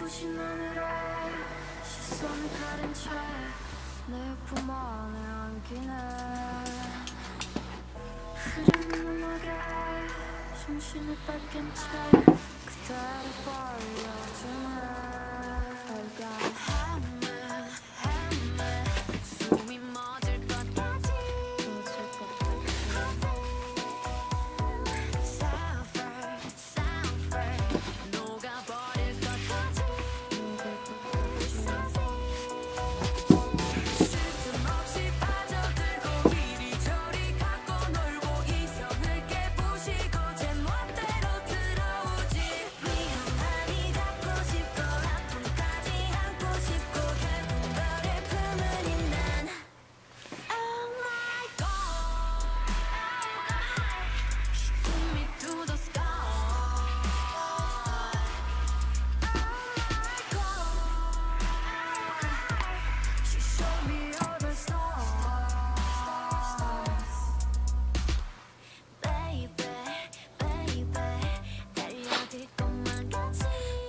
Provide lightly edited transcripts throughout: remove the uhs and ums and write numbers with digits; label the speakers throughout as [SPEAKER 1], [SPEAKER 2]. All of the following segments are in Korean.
[SPEAKER 1] 눈부신 하늘에 시선을 가린 채 내 품 안에 안기네. 흐르는 음악에 정신을 뺏긴 채 그대를 벌려주네. 숨이 멎을 것까지 녹아버릴 것까지 쉴 없이 빠져들고 이리저리 갖고 놀고 이성을 깨부시고 제 멋대로 들어오지. 위험하니 닿고 싶고 아픔까지 안고 싶고 결국 너를 품으니 난 Oh my God, she took me to the sky. She showed me all the stars. Baby, baby, 달려들 것만 같이.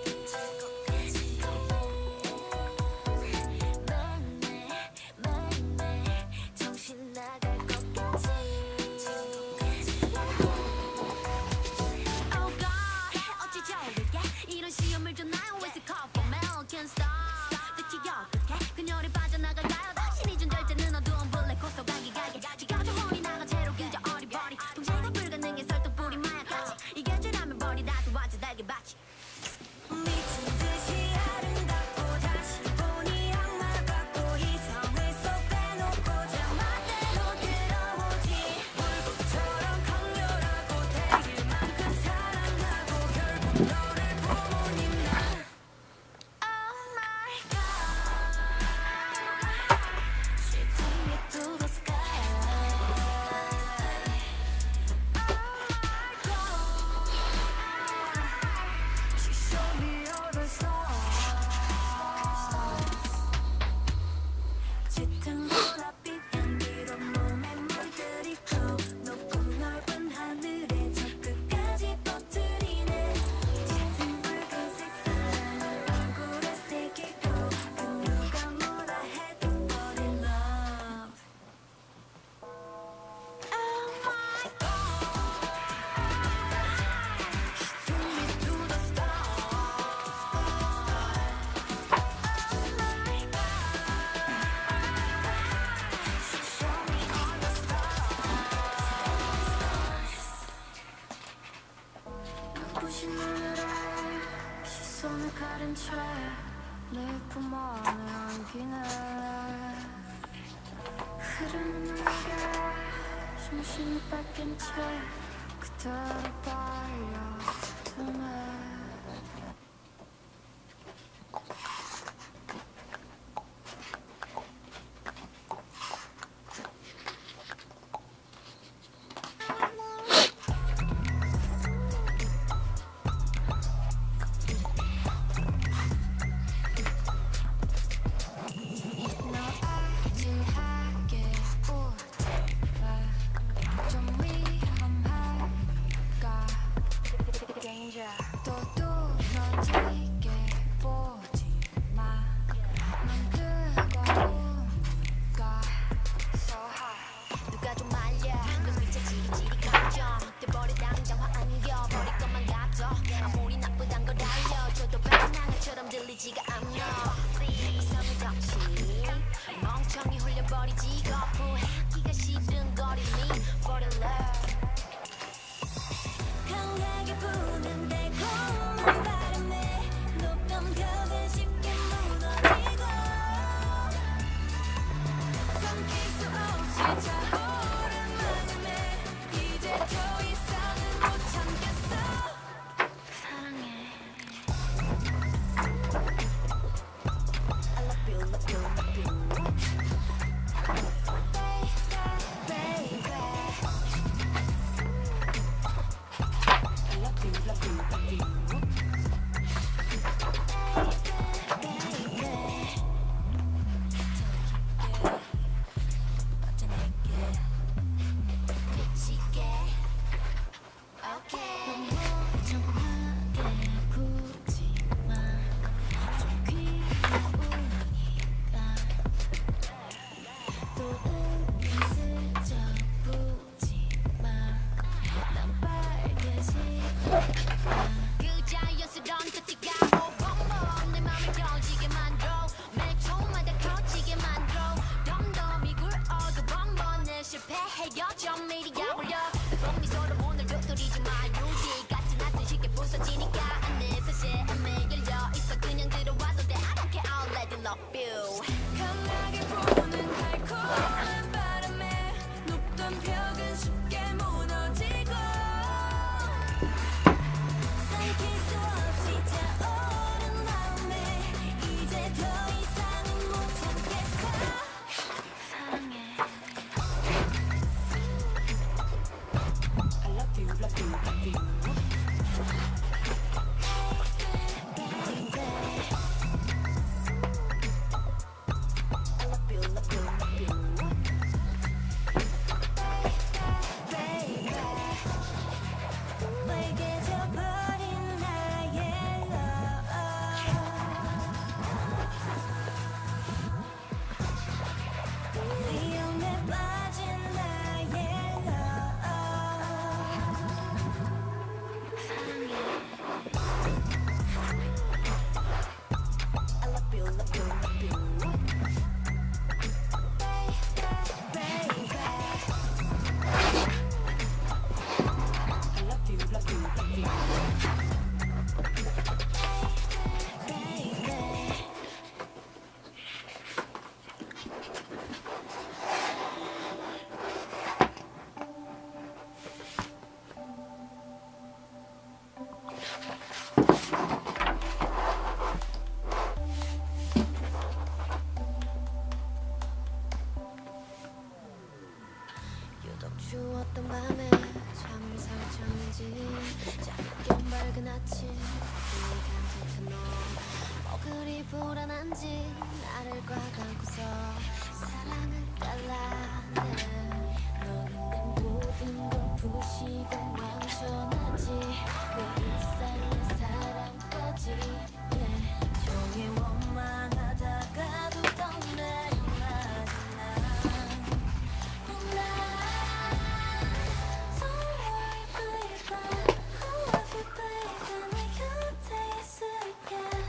[SPEAKER 1] 매일매일 정신 나갈 것까지. Oh God, 어찌 저리게 이런 시험을 줬나요? Where's it called for man? Can't stop. 대체 어떻게 그녀를 빠져나갈까요? 당신이 준 절제는 어두운 블랙홀 속 가기가게 지겨져 혼이 나가 채로 그저 어리버리 통제가 불가능해 설득뿌리 마약같이 이게 죄라면 버리라도 와줘 달걀밭이. 미친 듯이 아름답고 다시 보니 악마 같고 이성을 쏙 빼놓고 제 맘대로 들어오지. 불꽃처럼 강렬하고 되길 만큼 사랑하고 결국 너를 보니 난 Oh my God, she took me to the sky. She showed me all the stars. 짙은 보랏빛 향기로 몸에 물들이고 높고 넓은 하늘에 저 끝까지 퍼뜨리네. 짙은 붉은색 사랑을 얼굴에 새기고 그 누가 뭐라 해도 fall in love. Oh my God, she took me to the stars. She showed me all the stars. 눈부신 하늘에 시선을 가린 채 내 품 안에 안기네. 흐르는 음악에 정신을 뺏긴 채 그대를 빨려드네. 너 아찔하게 웃지 마. 좀 위험할까. 또 무너지게 보지 마. 넌 뜨거운가. 누가 좀 말려 눈빛에 지리지리 감정 돼버려 당장 화 안겨 버릴 것만 같아. 아무리 나쁘단 걸 알려줘도 배낭처럼 들리지가 않아. 이상의 덕시 멍청이 홀려버리지 거부하기가 싫은 거리니 for the love. 강하게 부는 달콤한 바람에 높던 벽은 쉽게 무너지고 삼킬 수 없이 차오른 마음에 이제 더 이상은 못 참겠어. 사랑해. 녹아가고서 사랑은 갈라내 너는 내 모든 걸 부시고 망쳐놨지 내 일상 내 사랑까지 종일 원망하다가도 떠나려 하지 난 Don't worry baby I love you baby 내 곁에 있을게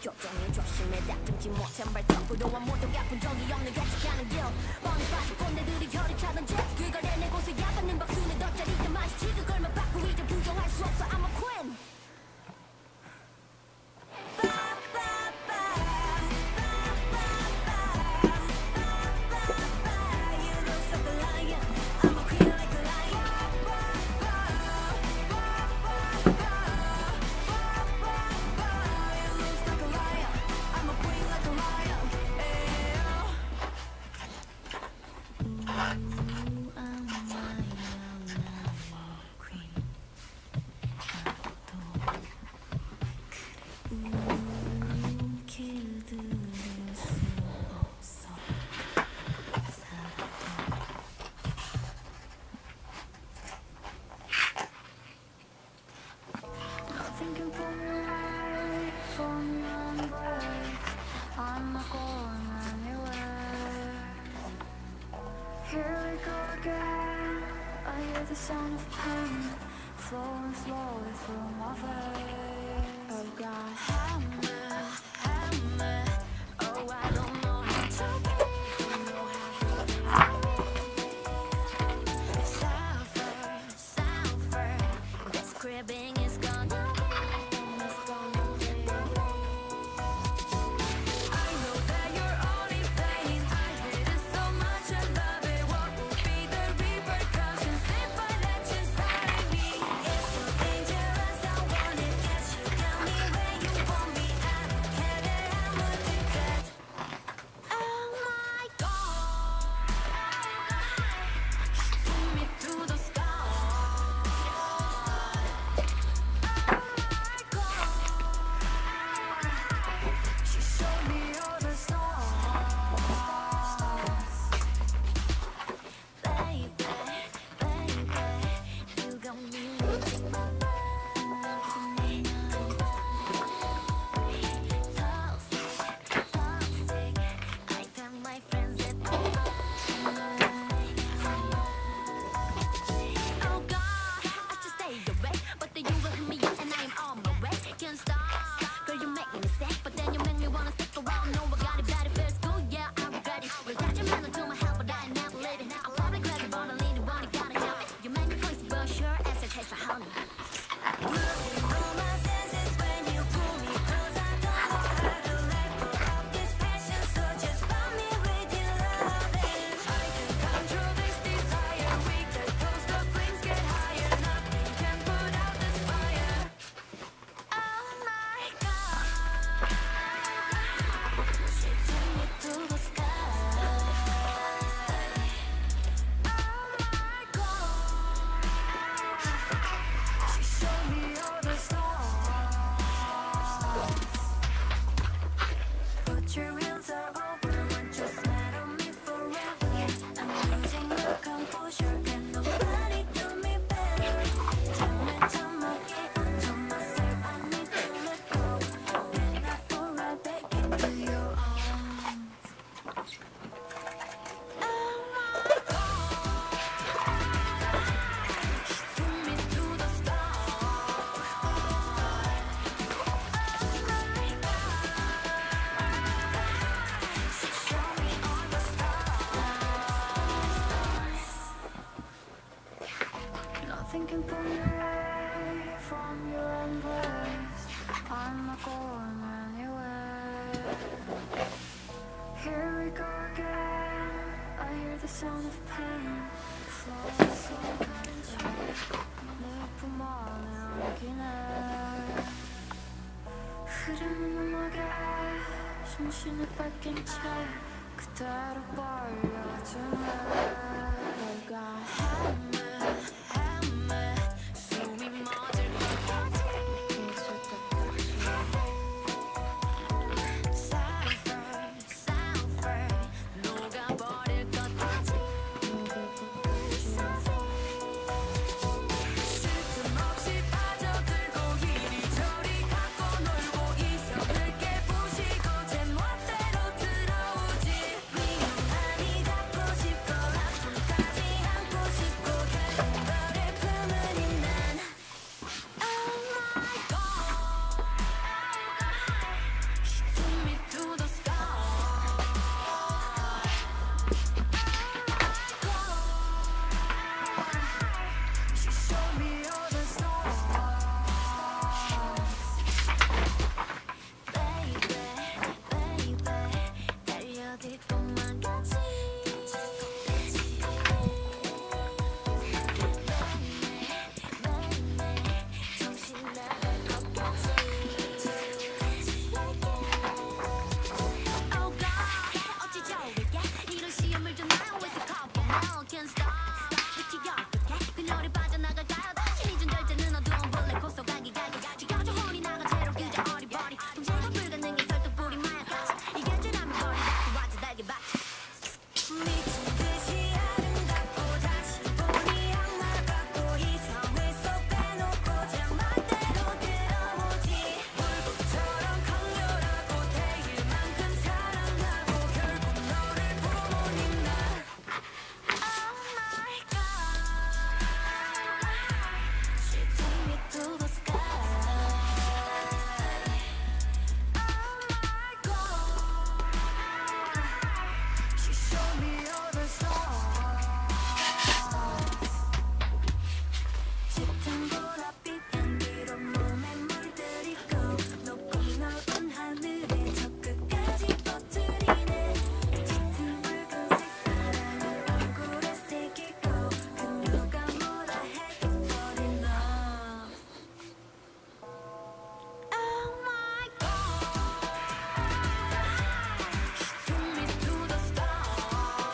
[SPEAKER 1] 조종해 조심해 다듬지 못한 발톱 부도와 모독 아픈 적이 없는 예측하는 길 뻔히 빠진 꼰대들이 혈이 차던지 그걸 해내고서 야받는 박수는 덧자리든 마시지 그걸만 받고 이제 부정할 수 없어 I'm a queen Thinking for me, from your embrace I'm not going anywhere Here we go again I hear the sound of pain Flowing slowly through my veins Oh God, help me Oh, I don't know how to be Suffer This cribbing is gonna Thinking for me from your embrace I'm not going anywhere Here we go again I hear the sound of pain Flowing slowly 내 품 안에 안기네 흐르는 음악에 심신을 뺏긴 채 그대로 벌려주네 내가 헤매 숨이 멎을 때까지 잊을 때까지 Suffer 녹아버릴 것까지 쉴 틈 없이 빠져들고 이리저리 갖고 놀고 있어 늦게 부시고 제 멋대로 들어오지 위험하니 can't stop 대체 어떻게 그녀를 빠져나갈까요 다시 잊은 절제는 어두운 블랙 호소 가기 지겨져 혼이 나가 채로 규제 어리버리 통제가 불가능해 설득 뿌리 마약같이 이게 죄라면 버리다 와지 달기 밭 미친 듯이 아름답고 다시 보니 악마 같고 이성을 쏙 빼놓고 장맘대로 들어오지 불꽃처럼 강렬하고 태일 만큼 사랑하고 결국 너를 부모님 나 Oh my God She took me to the sky Oh my God She showed me all the stars 짙은 보랏빛 향기로 몸에 물들이고 높고 넓은 하늘에 저 끝까지 퍼뜨리네 짙은 붉은색 사랑을 얼굴에 새기고 그녀가 뭐라 해도 fall in love Oh my God She took me to the stars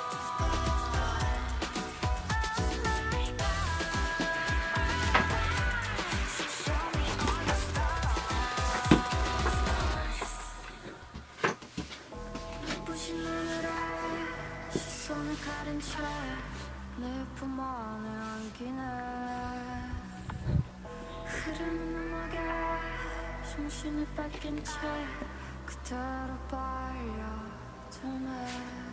[SPEAKER 1] Oh my God She showed me all the stars 눈부신 하늘에 시선을 가린 채 내 품 안에 안기네 흐르는 음악에 정신을 뺏긴 채 그대로 빨려드네